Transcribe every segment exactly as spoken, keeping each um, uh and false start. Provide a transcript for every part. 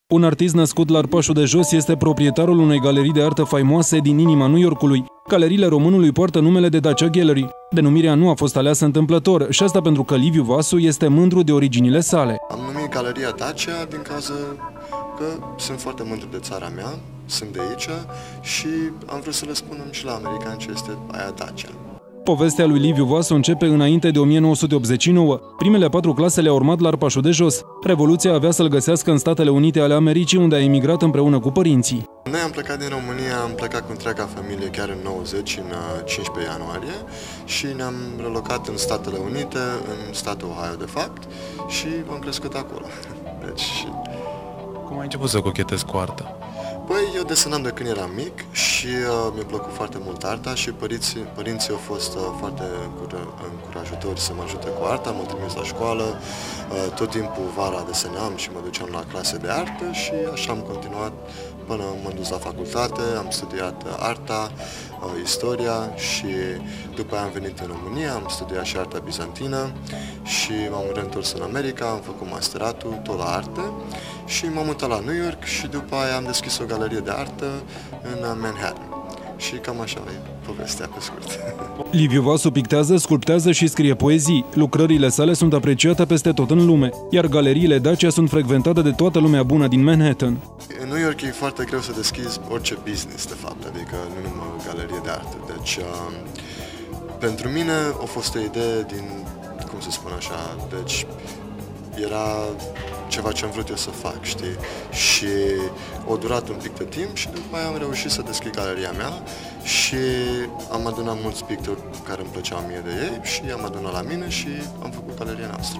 Un artist născut la Arpașul de Jos este proprietarul unei galerii de artă faimoase din inima New Yorkului. Galeriile românului poartă numele de Dacia Gallery. Denumirea nu a fost aleasă întâmplător și asta pentru că Liviu Vasu este mândru de originile sale. Am numit galeria Dacia din cauza că sunt foarte mândru de țara mea, sunt de aici și am vrut să le spunem și la americani ce este aia Dacia. Povestea lui Liviu Vasu începe înainte de o mie nouă sute optzeci și nouă. Primele patru clase le-a urmat la Arpașul de Jos. Revoluția avea să-l găsească în Statele Unite ale Americii, unde a emigrat împreună cu părinții. Noi am plecat din România, am plecat cu întreaga familie chiar în nouăzeci, în cincisprezece ianuarie, și ne-am relocat în Statele Unite, în statul Ohio de fapt, și am crescut acolo. Deci... Cum ai început să cochetezi cu arta? Păi, eu desenam de când eram mic și uh, mi-a plăcut foarte mult arta și părinții, părinții au fost uh, foarte încurajatori să mă ajute cu arta, m-au trimis la școală, uh, tot timpul vara desenam și mă duceam la clase de artă și așa am continuat până m-am dus la facultate, am studiat arta, uh, istoria și după aia am venit în România, am studiat și arta bizantină și m-am reîntors în America, am făcut masteratul tot la arte și m-am mutat la New York și după aia am deschis o galerie de artă în Manhattan. Și cam așa e povestea pe scurt. Liviu Vasu pictează, sculptează și scrie poezii. Lucrările sale sunt apreciate peste tot în lume, iar galeriile Dacia sunt frecventate de toată lumea bună din Manhattan. În New York e foarte greu să deschizi orice business, de fapt, adică nu numai o galerie de artă. Deci, uh, pentru mine a fost o idee din, cum să spun așa, deci era ceva ce am vrut eu să fac, știi? Și a durat un pic de timp și după aia am reușit să deschid galeria mea și am adunat mulți pictori care îmi plăceau mie de ei și i-am adunat la mine și am făcut galeria noastră.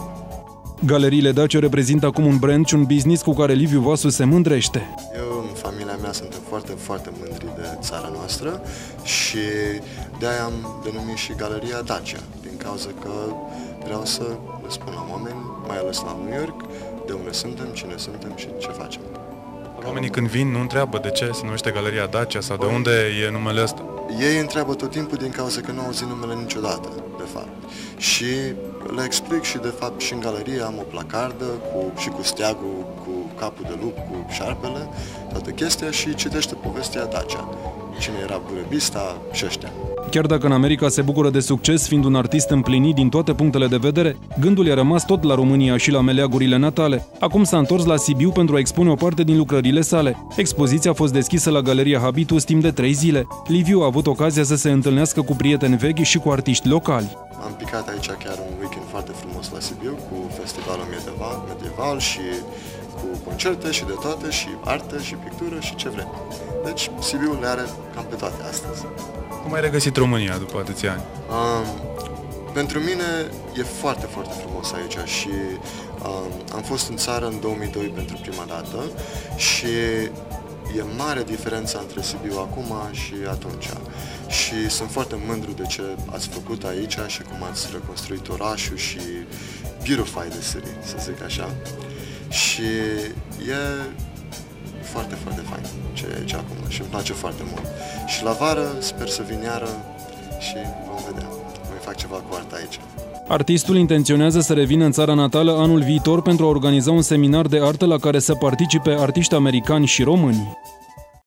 Galeriile Dacia reprezintă acum un brand și un business cu care Liviu Vasu se mândrește. Eu, în familia mea, suntem foarte, foarte mândri de țara noastră și de-aia am denumit și galeria Dacia, din cauza că vreau să le spun la oameni, mai ales la New York, de unde suntem, cine suntem și ce facem. Oamenii când vin nu întreabă de ce se numește galeria Dacia sau de unde e numele ăsta. Ei întreabă tot timpul din cauza că nu au auzit numele niciodată, de fapt. Și le explic și, de fapt, și în galerie am o placardă cu, și cu steagul, cu capul de lup, cu șarpele, toată chestia și citește povestea Dacia. Cine era burebista și ăștia. Chiar dacă în America se bucură de succes fiind un artist împlinit din toate punctele de vedere, gândul i-a rămas tot la România și la meleagurile natale. Acum s-a întors la Sibiu pentru a expune o parte din lucrările sale. Expoziția a fost deschisă la Galeria Habitus timp de trei zile. Liviu a avut ocazia să se întâlnească cu prieteni vechi și cu artiști locali. Am picat aici chiar un weekend foarte frumos la Sibiu cu festivalul medieval, medieval și cu concerte și de toate, și artă, și pictură, și ce vrem. Deci, Sibiul le are cam pe toate astăzi. Cum ai regăsit România după atâția ani? Um, pentru mine e foarte, foarte frumos aici și um, am fost în țară în două mii doi pentru prima dată și e mare diferența între Sibiu acum și atunci. Și sunt foarte mândru de ce ați făcut aici și cum ați reconstruit orașul și beautify the city, să zic așa. Și e foarte, foarte fain ce e aici acum și îmi place foarte mult. Și la vară sper să vin iară și vom vedea. Voi fac ceva cu arta aici. Artistul intenționează să revină în țara natală anul viitor pentru a organiza un seminar de artă la care să participe artiști americani și români.